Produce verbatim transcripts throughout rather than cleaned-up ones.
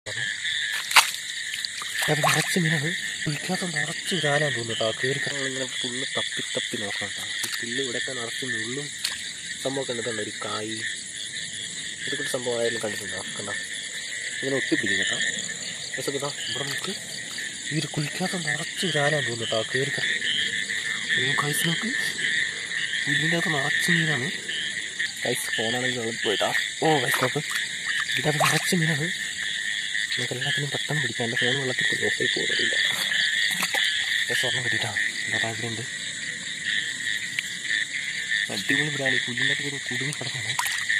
അത് നിറച്ച് മീനാണ്. കുളിക്കാത്ത നിറച്ച് വരാനാന്ന് തോന്നുന്നു കേട്ടോ. കയറി ഇങ്ങനെ ഫുള്ള് തപ്പി തപ്പി നോക്കണം കേട്ടോ. ഈ പുല്ല് ഇവിടെയൊക്കെ നിറച്ച് മുള്ളും സംഭവമൊക്കെ കണ്ടിട്ടുണ്ട്. ഒരു കായ് ഇതൊക്കെ സംഭവം ആയാലും കണ്ടിട്ടുണ്ടോ? കണ്ടോ ഇങ്ങനെ ഒട്ടിപ്പിടിക്കും കേട്ടോ. പക്ഷേ കേട്ടോ ഇവിടെ നമുക്ക് ഈ ഒരു കുളിക്കാത്ത നിറച്ച് വരാനാന്ന് തോന്നുന്നു കേട്ടോ. കയറി കൈസ് നോക്ക്, പുല്ലിൻ്റെ അകത്ത് നിറച്ച് മീനാണ്. കൈസ് ഫോണാണെങ്കിൽ വെള്ളം പോയിട്ടാ. ഓ കൈസ് നോക്ക്, ഇതിനകത്ത് നിറച്ച് മീനാണ്. നമുക്ക് എല്ലാത്തിനും പെട്ടെന്ന് പിടിക്കാം. എൻ്റെ ഫോൺ വെള്ളത്തിൽ ഓഫായി പോകുന്നില്ല. സ്വർണ്ണം കിട്ടിയിട്ടാ എന്താ താല്പര്യമുണ്ട്. അടിപൊളി ബിരിയാണി. പുല്ലിൻ്റെ ഒക്കെ ഒരു കുടുങ്ങി കിടക്കാണ്.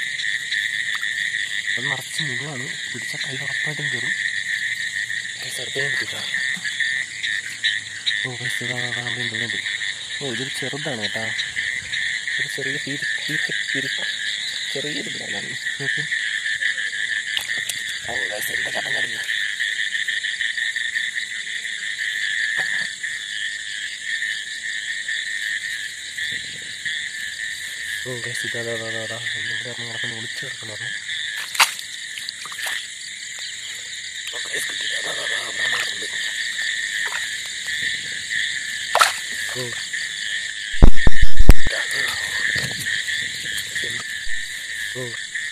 അത് നിറച്ച് മുകളാണ്. പിടിച്ച കൈ ഉറപ്പായിട്ടും കയറും. കൈസ് അടുത്തേക്കും കിട്ടിയിട്ടാ. ഓ കൈസ് ഇതാ അവിടെ ഉണ്ട്. ഓ ഇതൊരു ചെറുതാണ് കേട്ടാ. ഒരു ചെറിയ പീരി പീരിക്ക പീരിക്ക ചെറിയൊരു ബിരിയാണിയാണ്. നോക്ക്. ഓ കൈസ് എൻ്റെ കടം കടങ്ങി. ഓ കൈസ് ഇതാ അതാ അതാ അതാ എന്തെങ്കിലും പറഞ്ഞ് നടക്കുന്ന ഒളിച്ച് കിടക്കുന്നു പറഞ്ഞു. ഓ കൈസ് കിട്ടിയില്ല. അതാ അതാ അതാ നടക്കുന്നുണ്ട്. ഓ ഓ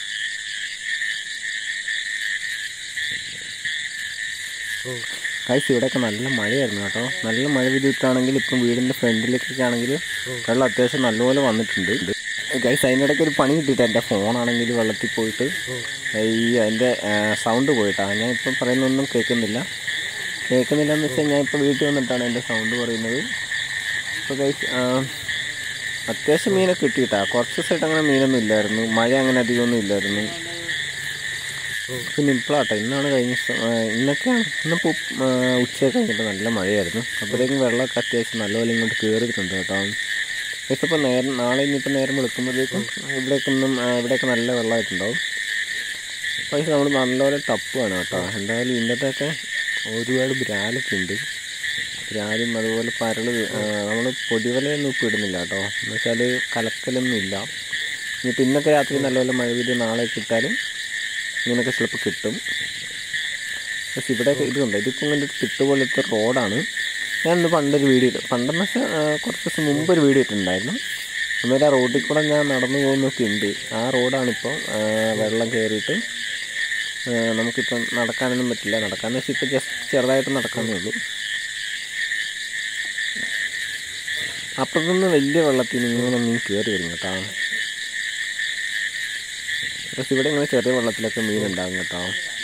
ഓ കൈസ് ഇവിടെയൊക്കെ നല്ല മഴയായിരുന്നു കേട്ടോ. നല്ല മഴ പെയ്തിട്ടാണെങ്കിൽ ഇപ്പം വീടിൻ്റെ ഫ്രണ്ടിലേക്കൊക്കെ ആണെങ്കിൽ വെള്ളം അത്യാവശ്യം നല്ലപോലെ വന്നിട്ടുണ്ട്. ഗൈസ് അതിനിടയ്ക്ക് ഒരു പണി കിട്ടിയിട്ട് എൻ്റെ ഫോണാണെങ്കിൽ വെള്ളത്തിൽ പോയിട്ട് ഈ അതിൻ്റെ സൗണ്ട് പോയിട്ടാണ്. ഞാൻ ഇപ്പം പറയുന്നൊന്നും കേൾക്കുന്നില്ല. കേൾക്കുന്നില്ല എന്ന് വെച്ചാൽ ഞാൻ ഇപ്പോൾ വീട്ടിൽ വന്നിട്ടാണ് എൻ്റെ സൗണ്ട് പറയുന്നത്. അപ്പോൾ ഗൈസ് അത്യാവശ്യം മീനൊക്കെ കിട്ടിയിട്ടാണ്. കുറച്ച് ദിവസമായിട്ട് അങ്ങനെ മീനൊന്നും ഇല്ലായിരുന്നു. മഴ അങ്ങനെ അധികമൊന്നും ഇല്ലായിരുന്നു. പിന്നെ ഇപ്പോഴാട്ടോ ഇന്നാണ് കഴിഞ്ഞ ഇന്നൊക്കെയാണ് ഇന്നിപ്പോൾ ഉച്ചയൊക്കെ കഴിഞ്ഞിട്ട് നല്ല മഴയായിരുന്നു. അപ്പോഴത്തേക്കും വെള്ളമൊക്കെ അത്യാവശ്യം നല്ലപോലെ ഇങ്ങോട്ട് കയറിയിട്ടുണ്ട് കേട്ടോ. പക്ഷേ ഇപ്പോൾ നേരം നാളെ ഇനിയിപ്പോൾ നേരം വെളുക്കുമ്പോഴത്തേക്കും ഇവിടേക്കൊന്നും ഇവിടെയൊക്കെ നല്ല വെള്ളമായിട്ടുണ്ടാവും. പക്ഷേ നമ്മൾ നല്ലപോലെ തപ്പുകയാണ് കേട്ടോ. എന്തായാലും ഇന്നത്തെയൊക്കെ ഒരുപാട് ബ്രാലൊക്കെ ഉണ്ട്. ബ്രാലും അതുപോലെ പരള് നമ്മൾ പൊടിവലയൊന്നും ഇപ്പോൾ ഇടുന്നില്ല കേട്ടോ. എന്ന് വെച്ചാൽ കലക്കലൊന്നും ഇല്ല. ഇനിയിപ്പോൾ ഇന്നൊക്കെ രാത്രി നല്ലപോലെ മഴ പെയ്ത് നാളെ കിട്ടാലും ഇങ്ങനെയൊക്കെ ചിലപ്പോൾ കിട്ടും. പക്ഷേ ഇവിടെയൊക്കെ ഇതുണ്ട്. ഇതിപ്പോൾ ഇങ്ങനെ ഒരു തിട്ട് പോലത്തെ റോഡാണ്. ഞാനിന്ന് പണ്ടൊരു വീഡിയോ പണ്ടെന്ന് വെച്ചാൽ കുറച്ച് ദിവസം മുമ്പ് ഒരു വീഡിയോ ഇട്ടിട്ടുണ്ടായിരുന്നു. അന്നേരം ആ റോഡിൽ കൂടെ ഞാൻ നടന്നു പോകുന്നൊക്കെ ഉണ്ട്. ആ റോഡാണിപ്പോൾ വെള്ളം കയറിയിട്ട് നമുക്കിപ്പം നടക്കാനൊന്നും പറ്റില്ല. നടക്കാമെന്ന് വെച്ചാൽ ഇപ്പോൾ ജസ്റ്റ് ചെറുതായിട്ട് നടക്കാനേ ഉള്ളൂ. അപ്പുറത്തുനിന്ന് വലിയ വെള്ളത്തിൽ ഇങ്ങനെ മീൻ കയറി വരും കേട്ടോ. പക്ഷെ ഇവിടെ ഇങ്ങനെ ചെറിയ വെള്ളത്തിലൊക്കെ മീൻ ഉണ്ടാകും കേട്ടോ.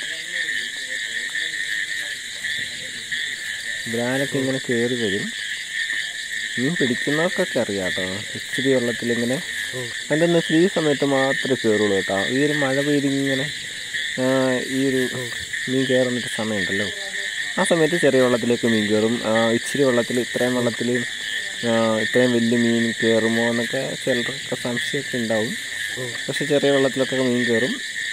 ബ്രാലൊക്കെ ഇങ്ങനെ കയറി വരും. മീൻ പിടിക്കുന്നവർക്കൊക്കെ അറിയാം കേട്ടോ. ഇച്ചിരി വെള്ളത്തിലിങ്ങനെ അതിൻ്റെ ഈ സമയത്ത് മാത്രമേ കയറുള്ളൂ കേട്ടോ. ഈ ഒരു മഴ പെയ്തിങ്ങനെ ഈ ഒരു മീൻ കയറുന്നൊരു സമയമുണ്ടല്ലോ, ആ സമയത്ത് ചെറിയ വെള്ളത്തിലേക്ക് മീൻ കയറും. ഇച്ചിരി വെള്ളത്തിൽ ഇത്രയും വെള്ളത്തിൽ ഇത്രയും വലിയ മീൻ കയറുമോ എന്നൊക്കെ ചിലർക്കൊക്കെ സംശയമൊക്കെ ഉണ്ടാവും. പക്ഷെ ചെറിയ വെള്ളത്തിലൊക്കെ മീൻ കയറും.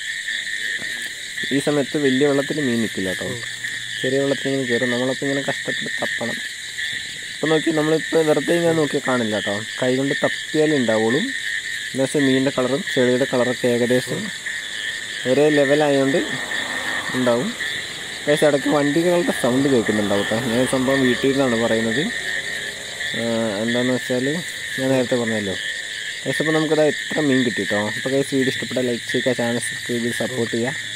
ഈ സമയത്ത് വലിയ വെള്ളത്തിൽ മീൻ നിൽക്കില്ല കേട്ടോ. ചെറിയ വെള്ളത്തിൽ ഇങ്ങനെ കയറും. നമ്മളപ്പോൾ ഇങ്ങനെ കഷ്ടപ്പെട്ട് തപ്പണം. ഇപ്പം നോക്കി നമ്മളിപ്പോൾ വെറുതെ ഇങ്ങനെ നോക്കിയാൽ കാണില്ല കേട്ടോ. കൈ കൊണ്ട് തപ്പിയാലേ ഉണ്ടാവുള്ളൂ. എന്താ വെച്ചാൽ മീനിൻ്റെ കളറും ചെളിയുടെ കളറൊക്കെ ഏകദേശം ഒരേ ലെവലായതുകൊണ്ട് ഉണ്ടാവും. പക്ഷേ ഇടയ്ക്ക് വണ്ടികളുടെ സൗണ്ട് കേൾക്കുന്നുണ്ടാവും കേട്ടോ. ഞാൻ സംഭവം വീട്ടിൽ നിന്നാണ് പറയുന്നത്. എന്താണെന്ന് വെച്ചാൽ ഞാൻ നേരത്തെ പറഞ്ഞല്ലോ. ഗൈസ് അപ്പോൾ നമുക്കത് എത്ര മീൻ കിട്ടി കേട്ടോ. അപ്പോൾ ഗൈസ് വീഡിയോ ഇഷ്ടപ്പെട്ടാൽ ലൈക്ക് ചെയ്യുക, ചാനൽ സബ്സ്ക്രൈബ് ചെയ്ത് സപ്പോർട്ട് ചെയ്യുക.